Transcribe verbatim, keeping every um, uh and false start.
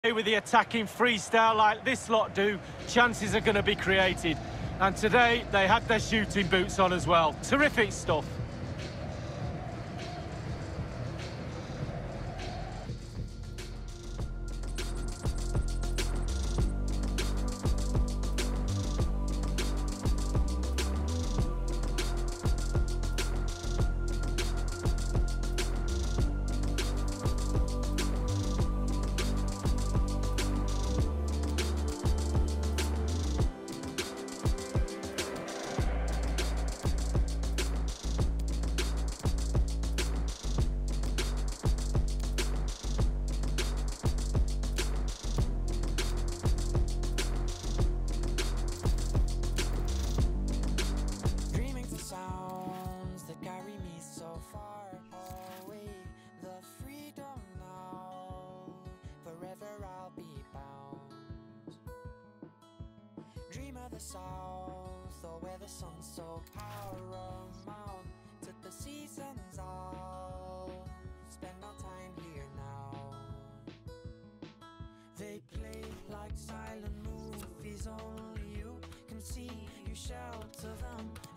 With the attacking freestyle like this lot do, chances are going to be created. And today, they had their shooting boots on as well. Terrific stuff. The south, or where the sun's so paramount, took the seasons all, spend our time here now. They play like silent movies, only you can see, you shelter them